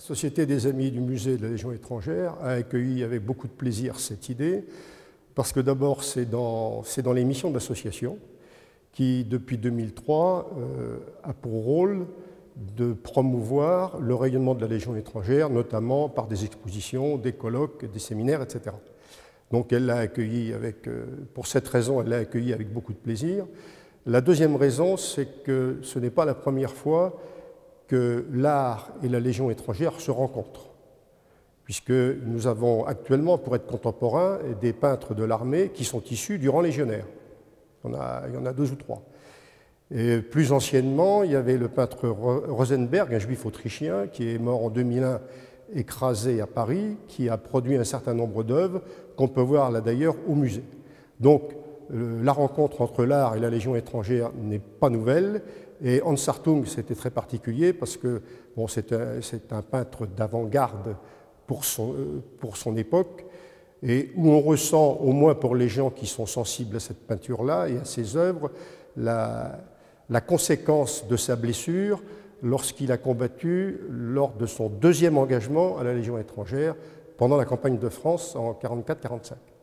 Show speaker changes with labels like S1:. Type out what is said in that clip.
S1: Société des Amis du Musée de la Légion étrangère a accueilli avec beaucoup de plaisir cette idée, parce que d'abord c'est dans les missions de l'association qui, depuis 2003, a pour rôle de promouvoir le rayonnement de la Légion étrangère, notamment par des expositions, des colloques, des séminaires, etc. Donc elle l'a accueilli pour cette raison, elle l'a accueilli avec beaucoup de plaisir. La deuxième raison, c'est que ce n'est pas la première fois que l'art et la Légion étrangère se rencontrent, puisque nous avons actuellement, pour être contemporains, des peintres de l'armée qui sont issus du rang légionnaire. Il y en a 2 ou 3. Et plus anciennement, il y avait le peintre Rosenberg, un juif autrichien, qui est mort en 2001, écrasé à Paris, qui a produit un certain nombre d'œuvres qu'on peut voir là d'ailleurs au musée. Donc la rencontre entre l'art et la Légion étrangère n'est pas nouvelle, et Hans Hartung, c'était très particulier parce que bon, c'est un peintre d'avant-garde pour son époque, et où on ressent, au moins pour les gens qui sont sensibles à cette peinture-là et à ses œuvres, la conséquence de sa blessure lorsqu'il a combattu lors de son 2e engagement à la Légion étrangère pendant la campagne de France en 1944-1945.